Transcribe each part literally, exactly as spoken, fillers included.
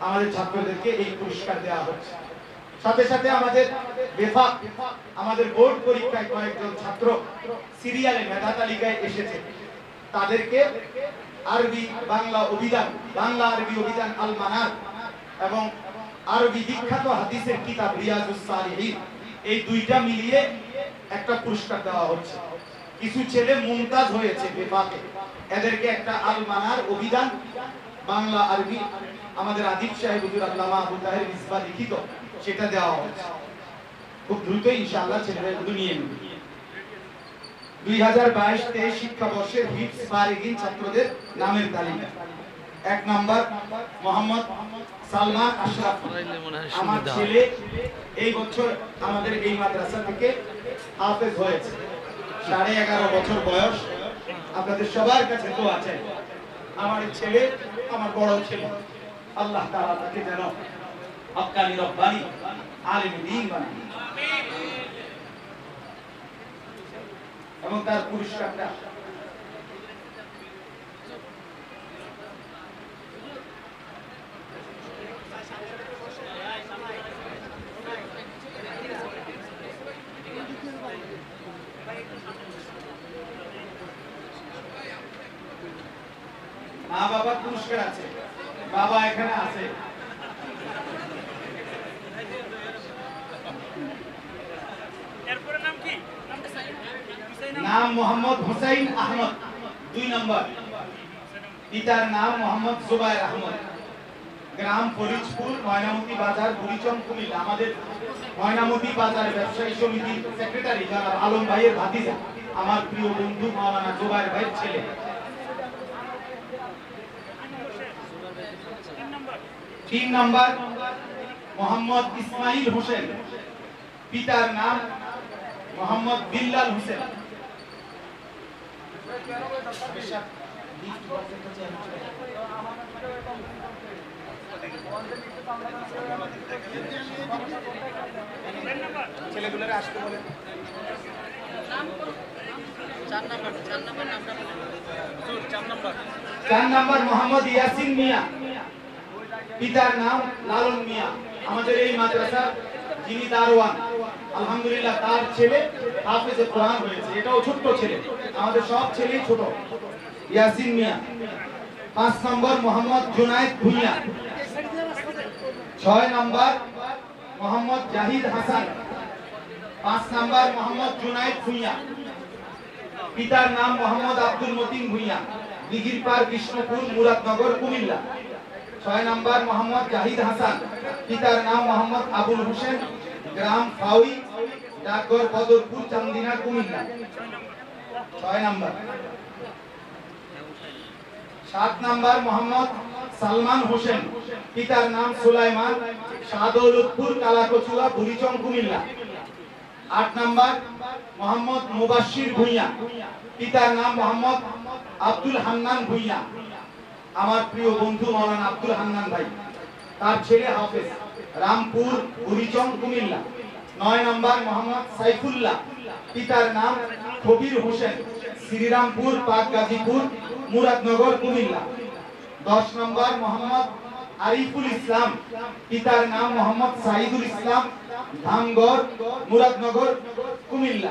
আমাদের ছাত্রদেরকে এই পুরস্কার দেওয়া হচ্ছে। সাথে সাথে আমাদের বেফাক আমাদের বোর্ড পরীক্ষায় কয়েকজন ছাত্র সিরিয়ালে মেধা তালিকায় এসেছে, তাদেরকে আরবি বাংলা অভিধান, বাংলা আরবি অভিধান আল মানার এবং আরবি বিখ্যাত হাদিসের কিতাব রিয়াজুস সালিহিন, এই দুইটা মিলিয়ে একটা পুরস্কার দেওয়া হচ্ছে। কিছু ছেলে মুমতাজ হয়েছে বেফাকে, এদেরকে একটা আল মানার অভিধান বাংলা আরবি আমাদের আদিব সাহেব হুজুর আল্লামা আবু তাহের মিসবাহ লিখিত, সেটা দেওয়া হচ্ছে। খুব দ্রুত ইনশাআল্লাহ ছেলেরা এগুলো নিয়ে নেবে। দুই হাজার বাইশ তেইশ শিক্ষাবর্ষের হিফজ ফারিগিন ছাত্রদের নামের তালিকা। এক নম্বর মোহাম্মদ সালমান আশরাফ, আমার ছেলে এই বছর আমাদের এই মাদ্রাসা থেকে হাফেজ হয়েছে, সাড়ে এগারো বছর বয়স। আপনাদের সবার কাছে তো আছে, আমার ছেলে আমার বড় ছেলে, আল্লাহ তাআলা তাকে যেন হক্কানি রব্বানি আলেম দ্বীন বানায় এবং তার পুরস্কারটা মা বাবার পুরস্কার আছে, বাবা এখানে আছে। নাম মোহাম্মদ হুসাইন আহমদ, দুই নম্বর। পিতার নাম মোহাম্মদ জুবায়ের আহমদ, গ্রাম ফরিদপুর, ময়নামতি বাজার, বুড়িচং, কুমিল্লা। আমাদের ময়নামতি বাজার ব্যবসায়ী সমিতির সেক্রেটারি যারা আলম ভাইয়ের ভাতিজা, আমার প্রিয় বন্ধু মাওলানা জুবায়ের ভাইয়ের ছেলে। তিন নম্বর মোহাম্মদ ইসমাইল হোসেন, পিতার নাম মোহাম্মদ বিল্লাল হোসেন। ছেলেগুলোর আসতে বলে। চার নম্বর মোহাম্মদ ইয়াসিন মিয়া, পিতার নাম লালন মিয়া, আমাদের এই মাদ্রাসা যিনি দারোয়ান, আলহামদুলিল্লাহ তার ছেলে হাফেজে কোরআন হয়েছে। এটাও ছোট্ট ছেলে, আমাদের সব ছেলেই ছোট। ইয়াসিন মিয়া। পাঁচ নম্বর মোহাম্মদ জুনায়েদ ভুঁইয়া। ছয় নম্বর মোহাম্মদ জাহিদ হাসান। পাঁচ নম্বর মোহাম্মদ জুনায়েদ ভুঁইয়া, পিতার নাম মোহাম্মদ আব্দুল মতিন ভুঁইয়া, দিঘিরপাড়, কৃষ্ণপুর, মুরাদনগর, কুমিল্লা। ছয় নম্বর মোহাম্মদ জাহিদ হাসান, পিতার নাম মোহাম্মদ আবুল হোসেন, গ্রাম ফাউই, ডাকঘর বদরপুর, চান্দিনা, কুমিল্লা। ছয় নম্বর। সাত নম্বর মোহাম্মদ সালমান হোসেন, পিতার নাম সুলাইমান, শাহদৌলতপুর, কালাকচুয়া, বুড়িচং, কুমিল্লা। আট নম্বর মোহাম্মদ মুবাশশির ভুঁইয়া, পিতার নাম মোহাম্মদ আব্দুল হান্নান ভুঁইয়া, আমার প্রিয় বন্ধু মাওলানা আব্দুল হান্নান ভাই, তার ছেলে হাফেজ, রামপুর, বুড়িচং, কুমিল্লা। নয় নম্বর মোহাম্মদ সাইফুল্লাহ, পিতার নাম কবির হোসেন, শ্রীরামপুর, পাক গাজীপুর, মুরাদনগর, কুমিল্লা। দশ নম্বর মোহাম্মদ আরিফুল ইসলাম, পিতার নাম মোহাম্মদ সাইদুল ইসলাম, ধামগড়, মুরাদনগর, কুমিল্লা।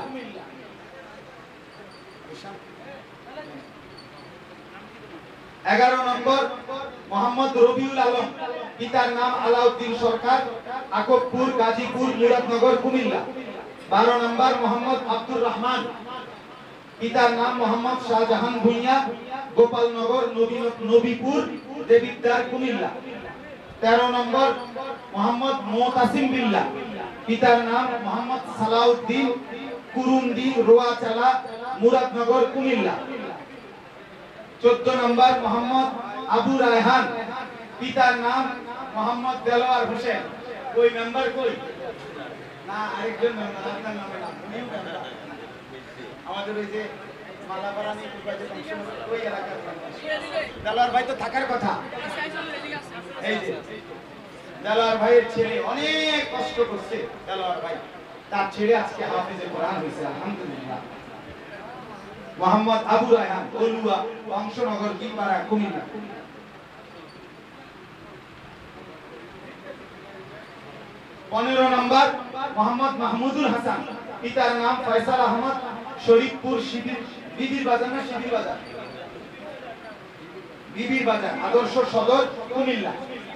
এগারো নম্বর মোহাম্মদ রবিউল আলম, পিতার নাম আলাউদ্দিন সরকার, আকবপুর, গাজীপুর, মুরাদনগর, কুমিল্লা। বারো নম্বর মোহাম্মদ আব্দুর রহমান, পিতার নাম মোহাম্মদ শাহজাহান ভুঁইয়া, গোপালনগর, নবীপুর, দেবিদ্বার, কুমিল্লা। তেরো নম্বর মোহাম্মদ মোতাসিম বিল্লাহ, পিতার নাম মোহাম্মদ সালাউদ্দিন, কুরুন্দি, রোয়াচালা, মুরাদনগর, কুমিল্লা। চোদ্দ নম্বর মোহাম্মদ আবু রায়হান, পিতার নাম মোহাম্মদ দেলোয়ার হোসেন। ওই মেম্বার কই? না, আরেকজন মেম্বার, আপনার নামে না, আমাদের ওই যে মালাবারানি ওই এলাকার দেলোয়ার ভাই তো থাকার কথা। এই যে দেলোয়ার ভাইয়ের ছেলে অনেক কষ্ট করছে, দেলোয়ার ভাই তার ছেলে আজকে হাফেজে কোরআন হয়েছে, আলহামদুলিল্লাহ। মোহাম্মদ আবু রায়হান, অলুয়া, বংশনগর, কিপাড়া, কুমিল্লা। পনেরো নম্বর মোহাম্মদ মাহমুদুল হাসান, পিতার নাম ফয়সাল আহমদ, শরীফপুর শিবির বিবির বাজার না শিবির বাজার বিবির বাজার আদর্শ সদর কুমিল্লা।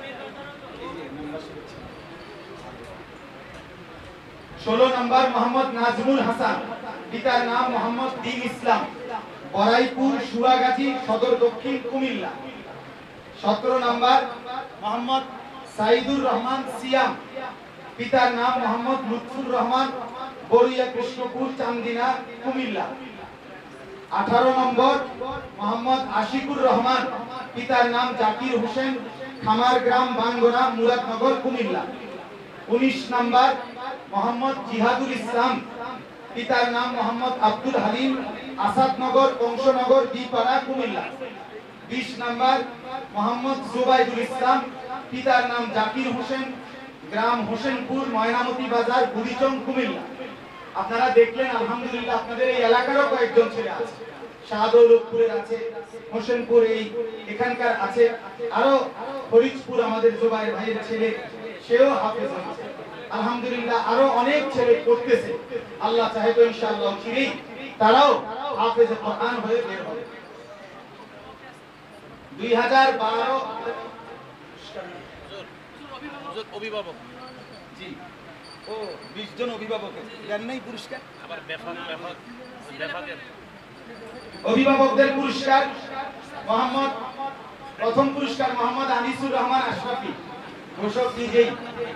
ষোলো নম্বর মোহাম্মদ নাজমুল হাসান, পিতার নাম মোহাম্মদ দ্বীন ইসলাম, বরাইপুর সুরাগাজী সদর দক্ষিণ কুমিল্লা। সতেরো নম্বর মোহাম্মদ সাইদুর রহমান সিয়াম, পিতার নাম মোহাম্মদ লুৎফুর রহমান, বড়িয়া কৃষ্ণপুর চান্দিনা কুমিল্লা। আঠারো নম্বর মোহাম্মদ আশিকুর রহমান, পিতার নাম জাকির হোসেন, খামারগ্রাম বাঙ্গরা মুরাদনগর কুমিল্লা। উনিশ নম্বর মোহাম্মদ জিহাদুল ইসলাম, পিতার নাম মোহাম্মদ আব্দুল হালিম, আসাদনগর কংসনগর দ্বিপাড়া কুমিল্লা। বিশ নম্বর মোহাম্মদ জুবাইদুল ইসলাম, পিতার নাম জাকির হোসেন, গ্রাম হোসেনপুর ময়নামতি বাজার বুড়িচং কুমিল্লা। আপনারা দেখলেন আলহামদুলিল্লাহ আপনাদের এই এলাকারও কয়েকজন ছেলে আছে, শাহদৌলতপুরের আছে, হোসেনপুর এই এখানকার আছে, আরো ফরিদপুর আমাদের জুবাইর ভাইয়ের ছেলে সেও হাফেজ হয়েছে আলহামদুলিল্লাহ। আরো অনেক ছেলে পড়তেছে, আল্লাহ চাহে তো ইনশাআল্লাহ চিরেই তারাও হাফেজ কোরআন হয়ে বের হবে। দুই হাজার বারো অভিভাবক জি ও বিশ জন অভিভাবকের দেন নাই পুরস্কার, আবার বেফাক বেফাক বেফাকের অভিভাবকদের পুরস্কার মোহাম্মদ প্রথম পুরস্কার মোহাম্মদ আনিসুর রহমান আশরাফি, ঘোষক নিজেই।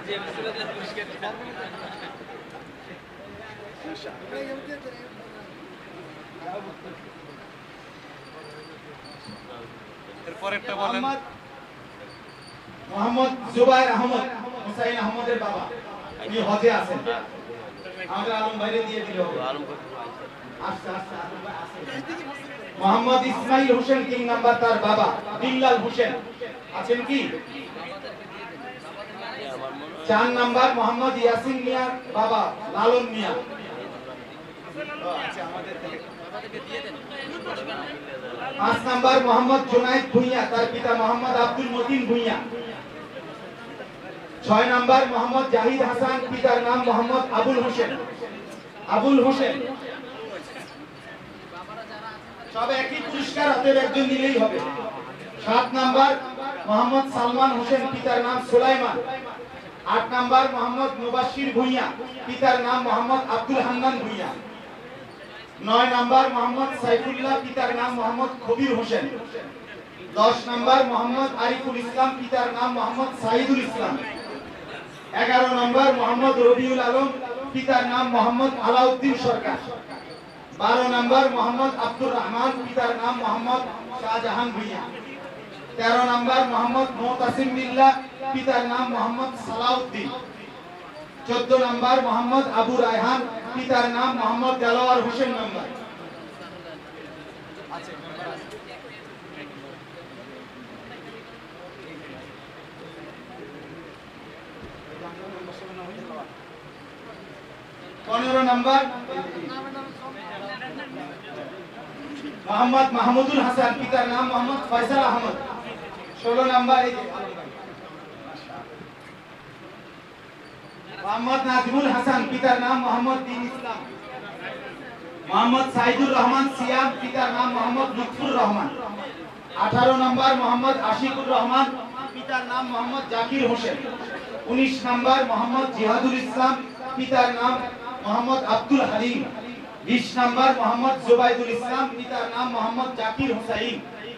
এরপরেরটা বলেন। মোহাম্মদ জুবাইর আহমদ, হুসাইন আহমদের বাবা, উনি হজে আছেন, আমাদের আলম বাইরে দিয়ে দিল। আচ্ছা আচ্ছা মোহাম্মদ ইসমাইল হোসেন তিন নাম্বার তার বাবা, বিল্লাল হোসেন আছেন কি? চার নাম্বার মোহাম্মদ ইয়াসিন মিয়ার বাবা লালন মিয়া। পাঁচ নাম্বার মোহাম্মদ জুনাইদ ভুঁইয়া, তার পিতা মোহাম্মদ আব্দুল মতিন ভুঁইয়া। ছয় নাম্বার মোহাম্মদ জাহিদ হাসান, পিতার নাম মোহাম্মদ আবুল হোসেন আবুল হোসেন সব একই পুরস্কার, অতএব একজন নিলেই হবে। সাত নাম্বার মোহাম্মদ সালমান হোসেন, পিতার নাম সুলাইমান। আট নাম্বার মোহাম্মদ মুবাশশির ভুঁইয়া, পিতার নাম মোহাম্মদ আব্দুল হান্নান ভুঁইয়া। নয় নাম্বার মোহাম্মদ সাইফুল্লাহ, পিতার নাম মোহাম্মদ কবির হোসেন। দশ নাম্বার মোহাম্মদ আরিফুল ইসলাম, পিতার নাম মোহাম্মদ সাইদুল ইসলাম। এগারো নম্বর মোহাম্মদ রবিউল আলম, পিতার নাম মোহাম্মদ আলাউদ্দিন সরকার। বারো নম্বর মোহাম্মদ আব্দুর রহমান, পিতার নাম মোহাম্মদ শাহজাহান ভুঁইয়া। তেরো নম্বর মোহাম্মদ মুতাসিম বিল্লাহ, পিতার নাম মোহাম্মদ সালাউদ্দিন। চোদ্দ নম্বর মোহাম্মদ আবু রায়হান, পিতার নাম মোহাম্মদ দেলোয়ার হোসেন নম্বর। পনেরো নম্বর মোহাম্মদ মাহমুদুল হাসান, পিতার নাম মোহাম্মদ ফয়সাল আহমদ। ষোলো নম্বর মোহাম্মদ নাজমুল হাসান, পিতার নাম মোহাম্মদ দ্বীন ইসলাম। মোহাম্মদ সাইদুর রহমান সিয়াম, পিতার নাম মোহাম্মদ লুৎফুর রহমান। আঠারো নম্বর মোহাম্মদ আশিকুর রহমান, পিতার নাম মোহাম্মদ জাকির হোসেন। উনিশ নম্বর মোহাম্মদ জিহাদুল ইসলাম, পিতার নাম মোহাম্মদ আব্দুল হালিম। বিশ নম্বর মোহাম্মদ জুবাইদুল ইসলাম, পিতার নাম মোহাম্মদ জাকির হোসাইন।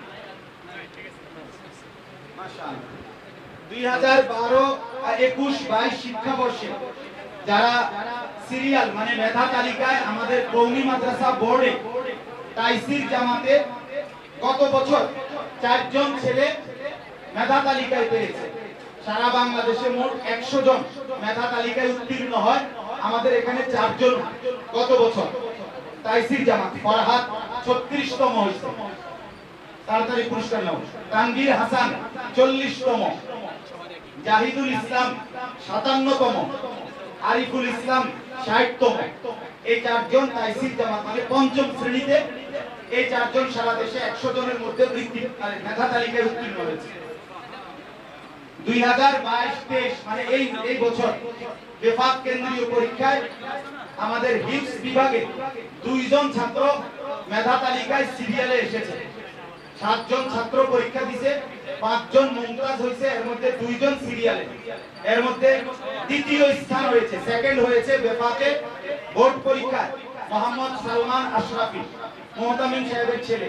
দুই হাজার বারো একুশ বাইশ শিক্ষাবর্ষে যারা সিরিয়াল মানে মেধা তালিকায় আমাদের কওমি মাদ্রাসা বোর্ডে তাইসির জামাতে গত বছর চারজন ছেলে মেধা তালিকায় পেয়েছে। সারা বাংলাদেশে মোট একশো জন মেধা তালিকায় উত্তীর্ণ হয়, আমাদের এখানে চারজন গত বছর তাইসির জামাত। ফরহাদ ছত্রিশতম হয়েছে, তাড়াতাড়ি পুরস্কার নাও। তানভীর হাসান চল্লিশতম, জাহিদুল ইসলাম সাতান্নতম, আরিফুল ইসলাম ষাটতম। এই চারজন তাইসির জামাত মানে পঞ্চম শ্রেণীতে এই চারজন সারা দেশে একশো জনের মধ্যে বৃত্তি মেধা তালিকায় উত্তীর্ণ হয়েছে। দুই হাজার বাইশ তেইশ মানে এই এই বছর বেফাক কেন্দ্রীয় পরীক্ষায় আমাদের হিপস বিভাগে দুইজন ছাত্র মেধা তালিকায় সিরিয়ালে এসেছে। সাতজন ছাত্র পরীক্ষা দিয়েছে, পাঁচজন মুমতাজ হয়েছে, এর মধ্যে দুইজন সিরিয়ালে। এর মধ্যে দ্বিতীয় স্থান হয়েছে, সেকেন্ড হয়েছে বেফাকে বোর্ড পরীক্ষায় মোহাম্মদ সালমান আশরাফি, মোহতামিম সাহেবের ছেলে,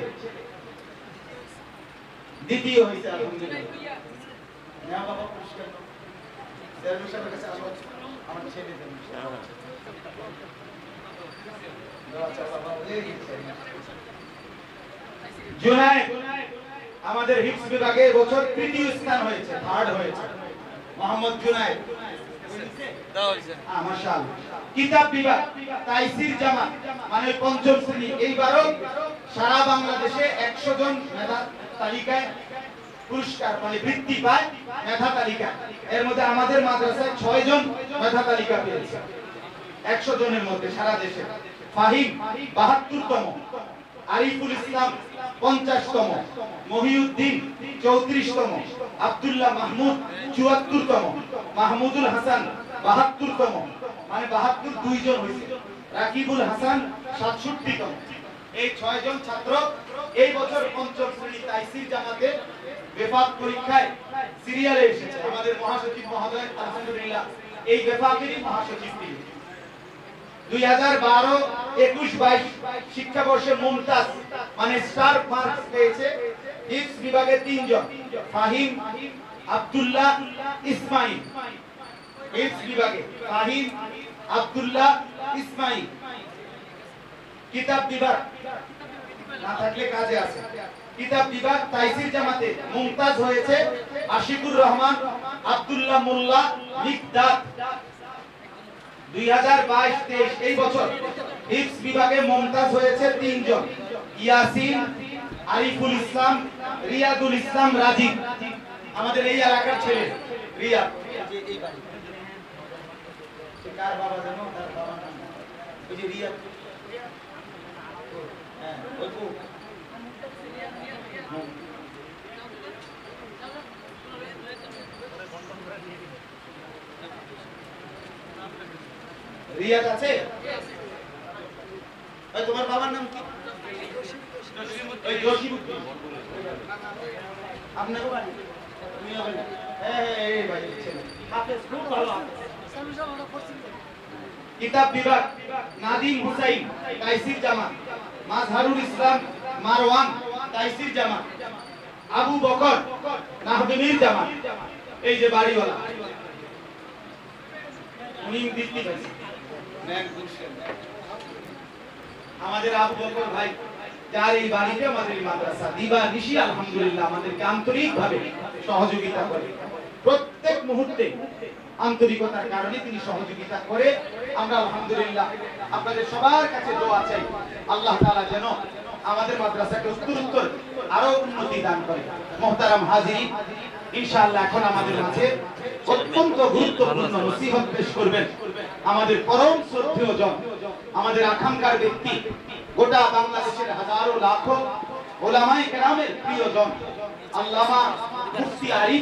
দ্বিতীয় হয়েছে। আলহামদুলিল্লাহ। না বাবা পুরস্কার চেয়ারম্যান সাহেবের কাছে আসো, আমার ছেলে দেন। জুনায়েদ আমাদের হিপস বিভাগে এবছর তৃতীয় স্থান হয়েছে, থার্ড হয়েছে মোহাম্মদ জুনায়েদ। দাও হইছে হ্যাঁ মাশাআল্লাহ। কিতাব বিভাগ তাইসির জামাত মানে পঞ্চম শ্রেণী, এইবারও সারা বাংলাদেশে একশো জন মেধা তালিকায় পুরস্কার মানে বৃত্তি পায় মেধা তালিকা। এর মধ্যে আমাদের মাদ্রাসায় ছয় জন মেধা তালিকা পেয়েছে একশো জনের মধ্যে সারা দেশে। ফাহিম বাহাত্তরতম, আরিফুল ইসলাম পঞ্চাশতম, মহিউদ্দিন চৌত্রিশতম, আব্দুল্লাহ মাহমুদ চুয়াত্তরতম, মাহমুদুল হাসান বাহাত্তরতম মানে বাহাত্তর দুইজন হয়েছে, রাকিবুল হাসান সাতষট্টিতম। এই ছয় জন ছাত্র এই বছর পঞ্চম শ্রেণী তাইসির জামাতে বেফাক পরীক্ষায় সিরিয়ালে এসেছে। আমাদের মহাসচিব মহোদয় আলহামদুলিল্লাহ এই বেফাকেরই মহাসচিব তিনি। দুই হাজার বারো একুশ বাইশ শিক্ষাবর্ষে মুমতাজ মানে স্টার মার্কস পেয়েছে হিপস বিভাগে তিনজন, ফাহিম আব্দুল্লাহ ইসমাইল। হিপস বিভাগে ফাহিম আব্দুল্লাহ ইসমাইল। কিতাব বিভাগ না থাকলে কাজে আছে। কিতাব বিভাগ তাইসির জামাতে মুমতাজ হয়েছে আশিকুর রহমান আব্দুল্লাহ মোল্লা মিকদাদ। দুই হাজার বাইশ তেইশ এই বছর হিপস বিভাগে মুমতাজ হয়েছে তিনজন, ইয়াসিন, আরিফুল ইসলাম, রিয়াদুল ইসলাম রাজীব। আমাদের এই এলাকার ছেলে রিয়াদ। কার বাবা জানো? তার বাবা নাম ওই যে রিয়াদ। হ্যাঁ ওই তো রিয়াদ আছে। ওই তোমার বাবার নাম কি? ওই জসিমউদ্দিন। আপনার বাড়ি? তুমিও বাড়ি? হ্যাঁ হ্যাঁ এই ভাই ছেলে। হাফেজ খুব ভালো। কিতাব বিভাগ নাদিম হুসাইন তাইসির জামাত, মাজহারুল ইসলাম মারওয়ান তাইসির জামাত, আবু বকর নাহবিনীর জামাত। এই যে বাড়িওয়ালা উনি বৃত্তি পাইছে আমাদের আবু বকর ভাই, যার এই বাড়িতে আমাদের মাদ্রাসা দিবা নিশি আলহামদুলিল্লাহ আমাদেরকে আন্তরিক ভাবে সহযোগিতা করে। প্রত্যেক মুহূর্তে আন্তরিকতার কারণে তিনি সহযোগিতা করে। আমরা আলহামদুলিল্লাহ আপনাদের সবার কাছে দোয়া চাই আল্লাহ তাআলা যেন আমাদের মাদ্রাসাকে উত্তরোত্তর আরো উন্নতি দান করে। মুহতারাম হাজিরিন, ইনশাআল্লাহ এখন আমাদের মাঝে অত্যন্ত গুরুত্বপূর্ণ নসিহত পেশ করবেন আমাদের পরম শ্রদ্ধেয় জন, আমাদের আকাঙ্ক্ষার ব্যক্তি, গোটা বাংলাদেশের হাজারো লাখো ওলামায়ে কেরামের প্রিয়জন আল্লামা মুফতি আরিফ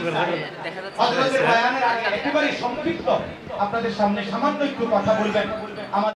হযরতের বয়ানের আগে একেবারে সংক্ষিপ্ত আপনাদের সামনে সামান্য একটু কথা বলবেন।